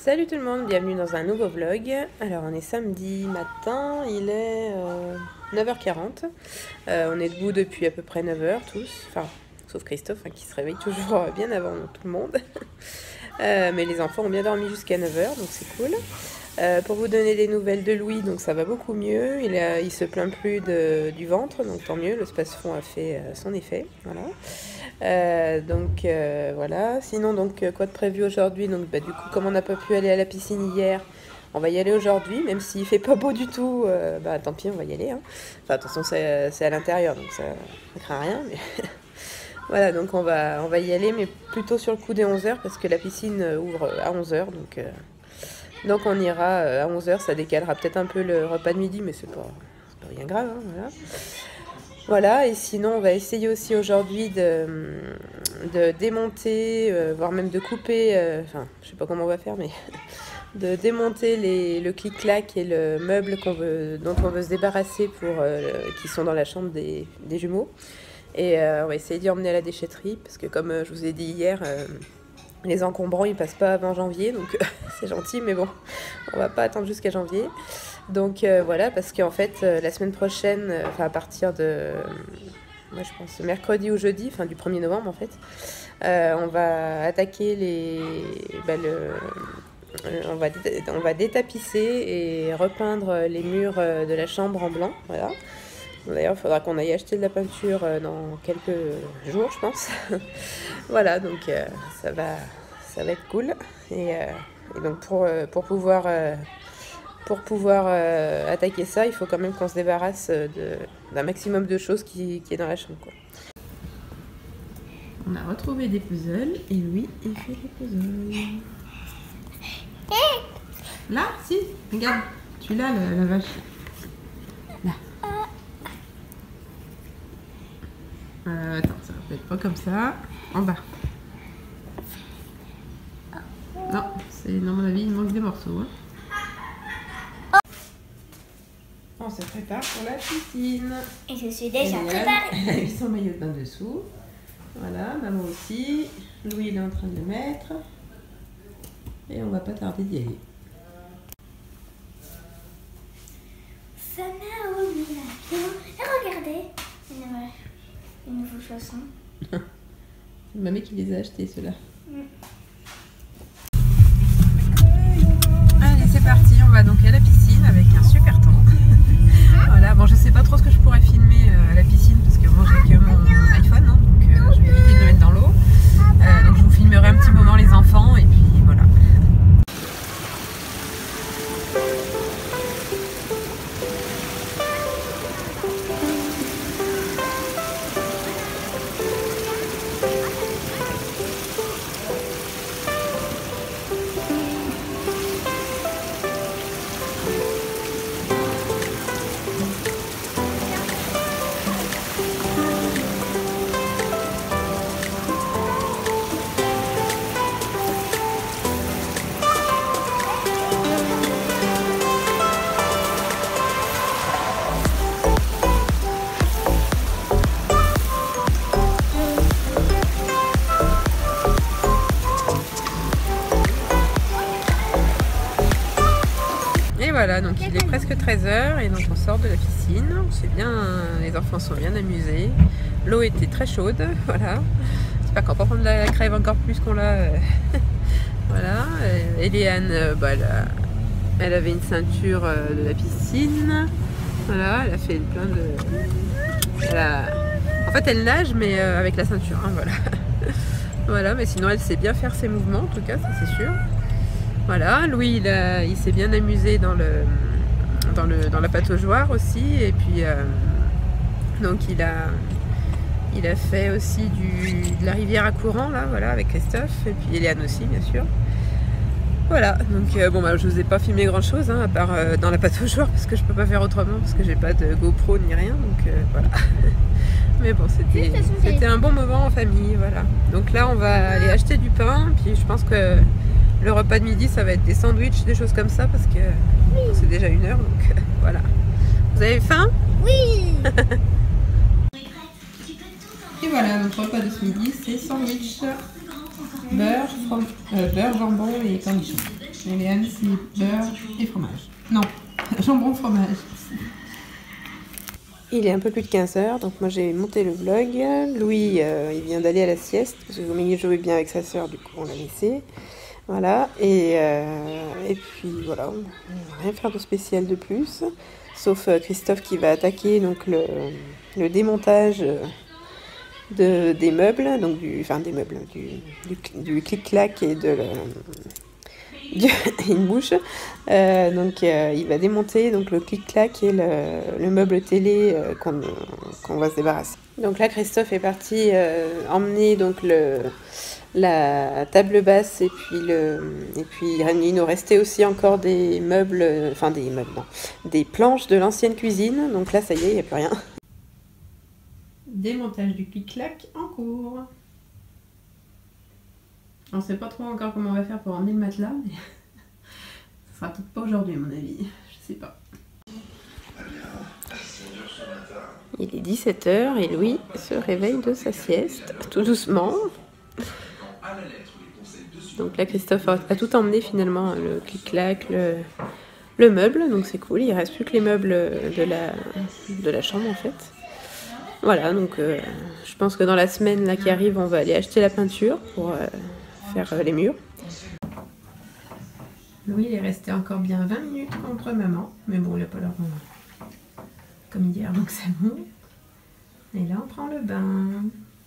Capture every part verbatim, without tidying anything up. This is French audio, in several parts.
Salut tout le monde, bienvenue dans un nouveau vlog. Alors on est samedi matin, il est euh, neuf heures quarante. Euh, on est debout depuis à peu près neuf heures tous, enfin sauf Christophe hein, qui se réveille toujours bien avant tout le monde. euh, mais les enfants ont bien dormi jusqu'à neuf heures donc c'est cool. Euh, pour vous donner des nouvelles de Louis, donc ça va beaucoup mieux, il, a, il se plaint plus de, du ventre, donc tant mieux, le space-fond a fait euh, son effet, voilà. Euh, donc euh, voilà, sinon donc quoi de prévu aujourd'hui, donc bah, du coup comme on n'a pas pu aller à la piscine hier, on va y aller aujourd'hui, même s'il fait pas beau du tout, euh, bah tant pis on va y aller, hein. Enfin attention c'est, c'est à l'intérieur, donc ça ne craint rien, mais voilà, donc on va, on va y aller, mais plutôt sur le coup des onze heures, parce que la piscine ouvre à onze heures, donc... Euh, Donc on ira à onze heures, ça décalera peut-être un peu le repas de midi, mais c'est pas, c'est pas rien grave, hein, voilà. Voilà, et sinon on va essayer aussi aujourd'hui de, de démonter, euh, voire même de couper, euh, enfin je sais pas comment on va faire, mais de démonter les, le clic-clac et le meuble qu'on veut, dont on veut se débarrasser, pour, euh, qui sont dans la chambre des, des jumeaux. Et euh, on va essayer d'y emmener à la déchetterie, parce que comme euh, je vous ai dit hier... Euh, les encombrants ils passent pas avant janvier, donc c'est gentil, mais bon, on va pas attendre jusqu'à janvier. Donc euh, voilà, parce qu'en fait euh, la semaine prochaine, enfin euh, à partir de, moi je pense mercredi ou jeudi, enfin du premier novembre en fait, euh, on va attaquer les, bah, le, euh, on va on va détapisser et repeindre les murs de la chambre en blanc, voilà. D'ailleurs, il faudra qu'on aille acheter de la peinture dans quelques jours, je pense. Voilà, donc euh, ça, va, ça va être cool. Et, euh, et donc pour, euh, pour pouvoir, euh, pour pouvoir euh, attaquer ça, il faut quand même qu'on se débarrasse de, d'un maximum de choses qui, qui est dans la chambre, quoi. On a retrouvé des puzzles et lui, il fait des puzzles. Là, si, regarde, tu l'as, la, la vache. Là. Euh, attends, ça va peut-être pas comme ça. En bas. Non, c'est dans mon avis, il manque des morceaux. Hein. On se prépare pour la piscine. Et je suis déjà préparée. Elle a mis son maillot de bain dessous. Voilà, maman aussi. Louis il est en train de le mettre. Et on va pas tarder d'y aller. Ça n'a oublié la pion. Et regardez, une nouvelle chanson. C'est mamie qui les a achetés, ceux-là. Mm. Allez, c'est parti, on va donc à la piscine avec un super temps. Voilà, bon, je sais pas trop ce que je pourrais filmer à la piscine parce que bon, j'ai que mon iPhone, hein, donc euh, je vais éviter de le mettre dans l'eau. Euh, donc je vous filmerai un petit moment les enfants et puis voilà. Voilà, donc il est presque treize heures et donc on sort de la piscine. C'est bien, les enfants sont bien amusés. L'eau était très chaude, voilà. J'espère qu'on va pas prendre la crève encore plus qu'on l'a. Voilà. Eliane, bah, elle, a, elle avait une ceinture de la piscine. Voilà, elle a fait plein de. Elle a... En fait, elle nage, mais avec la ceinture, hein, voilà. Voilà, mais sinon, elle sait bien faire ses mouvements, en tout cas, ça c'est sûr. Voilà, Louis il, a, il s'est bien amusé dans, le, dans, le, dans la pataugeoire aussi, et puis euh, donc il a, il a fait aussi du, de la rivière à courant là, voilà, avec Christophe, et puis Eliane aussi bien sûr. Voilà, donc euh, bon bah je vous ai pas filmé grand chose hein, à part euh, dans la pataugeoire parce que je peux pas faire autrement parce que j'ai pas de GoPro ni rien, donc euh, voilà. Mais bon, c'était, c'était un bon moment en famille, voilà. Donc là on va aller acheter du pain, puis je pense que le repas de midi, ça va être des sandwichs, des choses comme ça, parce que oui. C'est déjà une heure, donc euh, voilà. Vous avez faim? Oui. Et voilà, notre repas de ce midi, c'est sandwich, beurre, from... euh, beurre, jambon et cornichons. Et Léane, c'est beurre et fromage. Non, jambon fromage. Il est un peu plus de quinze heures, donc moi j'ai monté le vlog. Louis, euh, il vient d'aller à la sieste, parce que il jouait bien avec sa soeur, du coup on l'a laissé. Voilà, et, euh, et puis voilà, on va rien faire de spécial de plus. Sauf euh, Christophe qui va attaquer donc, le, le démontage de, des meubles, donc du, enfin des meubles, du, du, du clic-clac et de... Le, une bouche, euh, donc euh, il va démonter donc le clic-clac et le, le meuble télé euh, qu'on qu'on va se débarrasser. Donc là Christophe est parti euh, emmener donc le, la table basse et puis le et puis il nous restait aussi encore des meubles, enfin des meubles non, des planches de l'ancienne cuisine. Donc là ça y est, il n'y a plus rien. Démontage du clic-clac en cours. On ne sait pas trop encore comment on va faire pour emmener le matelas, mais ce sera peut-être pas aujourd'hui à mon avis, je sais pas. Il est dix-sept heures et Louis se réveille de sa sieste, tout doucement. Donc là Christophe a tout emmené finalement, le clic-clac, le, le meuble, donc c'est cool, il ne reste plus que les meubles de la, de la chambre en fait. Voilà, donc euh, je pense que dans la semaine là, qui arrive, on va aller acheter la peinture pour... Euh, faire les murs. Louis il est resté encore bien vingt minutes contre maman, mais bon il n'a pas l'air comme hier donc c'est bon. Et là on prend le bain.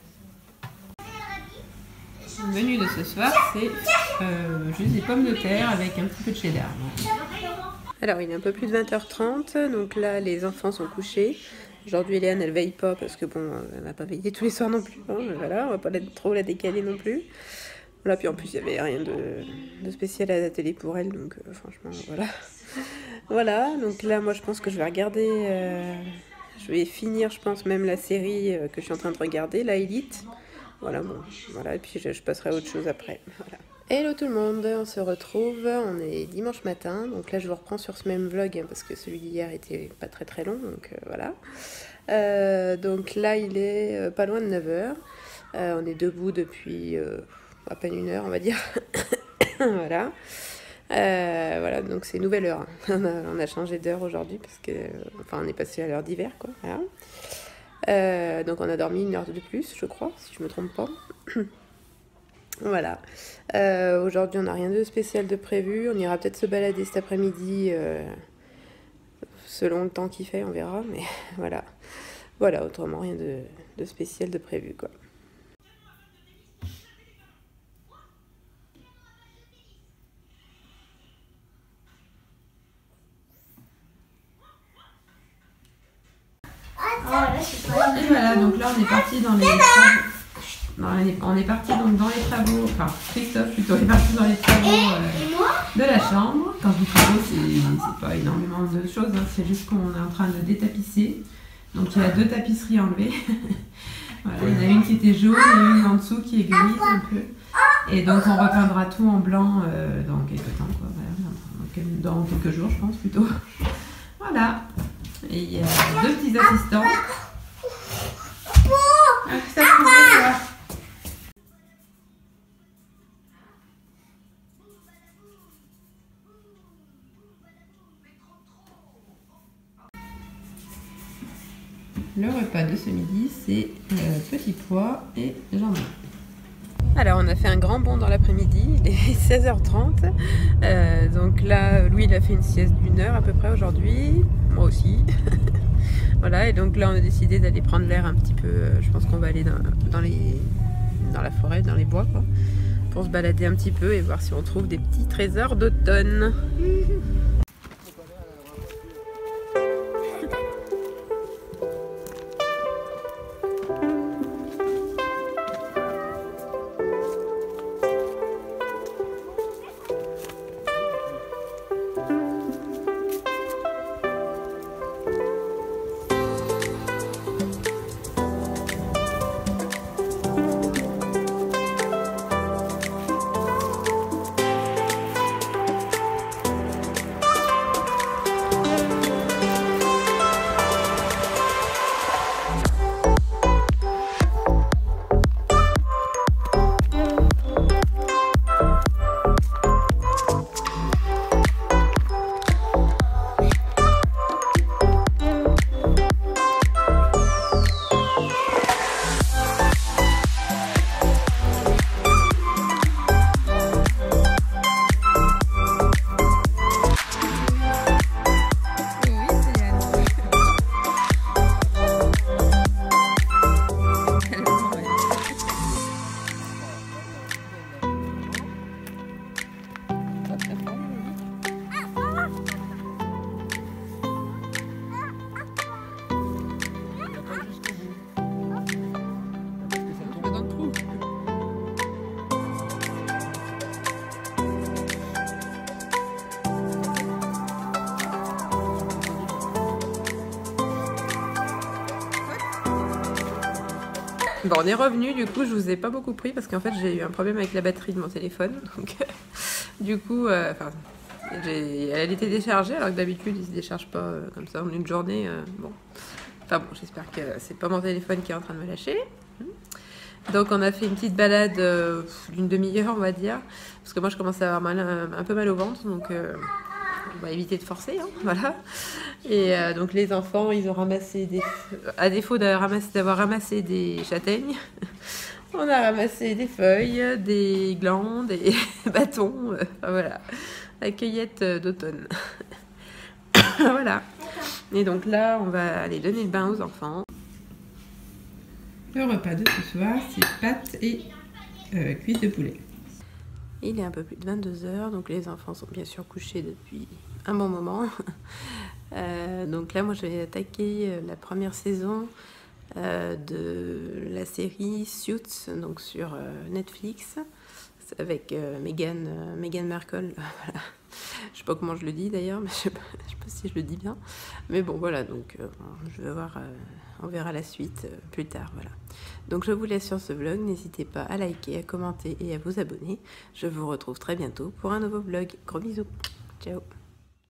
Le menu de ce soir c'est euh, juste des pommes de terre avec un petit peu de cheddar. Alors il est un peu plus de vingt heures trente, donc là les enfants sont couchés. Aujourd'hui Léane elle veille pas parce que bon elle va pas veiller tous les soirs non plus, hein, voilà, on va pas trop la décaler non plus. Voilà, puis en plus, il n'y avait rien de, de spécial à la télé pour elle, donc euh, franchement, voilà. Voilà, donc là, moi, je pense que je vais regarder, euh, je vais finir, je pense, même la série euh, que je suis en train de regarder, la Élite. Voilà, bon, voilà, et puis je, je passerai à autre chose après, voilà. Hello tout le monde, on se retrouve, on est dimanche matin, donc là, je vous reprends sur ce même vlog, hein, parce que celui d'hier était pas très très long, donc euh, voilà. Euh, donc là, il est euh, pas loin de neuf heures, euh, on est debout depuis... Euh, à peine une heure on va dire. Voilà, euh, voilà, donc c'est nouvelle heure, on a, on a changé d'heure aujourd'hui parce que enfin on est passé à l'heure d'hiver quoi, voilà. Euh, donc on a dormi une heure de plus je crois si je me trompe pas. Voilà, euh, aujourd'hui on n'a rien de spécial de prévu, on ira peut-être se balader cet après-midi euh, selon le temps qu'il fait, on verra, mais voilà, voilà, autrement rien de, de spécial de prévu quoi. Et voilà, donc là on est parti dans les travaux. Non, on est parti donc dans les travaux, enfin Christophe plutôt est parti dans les travaux euh, de la chambre. Quand je dis travaux, c'est pas énormément de choses, hein, c'est juste qu'on est en train de détapisser. Donc il y a deux tapisseries enlevées. Voilà, il y en a une qui était jaune et une en dessous qui est grise un peu. Et donc on repeindra tout en blanc euh, dans quelques temps, quoi, voilà, dans quelques jours je pense plutôt. Voilà. Et il y a deux petits assistants. Ah, ça se trouve, toi. Le repas de ce midi, c'est euh, petits pois et jambon. Alors on a fait un grand bond dans l'après-midi, il est seize heures trente, euh, donc là Louis il a fait une sieste d'une heure à peu près aujourd'hui, moi aussi. Voilà, et donc là on a décidé d'aller prendre l'air un petit peu, euh, je pense qu'on va aller dans, dans, les, dans la forêt, dans les bois quoi, pour se balader un petit peu et voir si on trouve des petits trésors d'automne. Bon, on est revenu, du coup, je vous ai pas beaucoup pris parce qu'en fait, j'ai eu un problème avec la batterie de mon téléphone. Donc, du coup, euh, enfin, elle était déchargée alors que d'habitude, il se décharge pas euh, comme ça en une journée. Euh, bon, enfin bon, j'espère que c'est pas mon téléphone qui est en train de me lâcher. Donc, on a fait une petite balade euh, d'une demi-heure, on va dire, parce que moi, je commence à avoir mal, un, un peu mal au ventre, donc euh, on va éviter de forcer, hein, voilà. Et euh, donc, les enfants, ils ont ramassé des, à défaut d'avoir ramassé, d'avoir ramassé des châtaignes, on a ramassé des feuilles, des glands, des bâtons, euh, enfin, voilà, la cueillette d'automne. Voilà. Et donc là, on va aller donner le bain aux enfants. Le repas de ce soir, c'est pâtes et euh, cuisses de poulet. Il est un peu plus de vingt-deux heures, donc les enfants sont bien sûr couchés depuis un bon moment. euh, donc là, moi, je vais attaquer la première saison euh, de la série Suits, donc sur euh, Netflix, avec euh, Meghan, euh, Meghan Markle. Voilà. Je sais pas comment je le dis d'ailleurs, mais je sais pas, je sais pas si je le dis bien. Mais bon, voilà, donc euh, je vais voir, euh, on verra la suite euh, plus tard, voilà. Donc je vous laisse sur ce vlog, n'hésitez pas à liker, à commenter et à vous abonner. Je vous retrouve très bientôt pour un nouveau vlog. Gros bisous, ciao.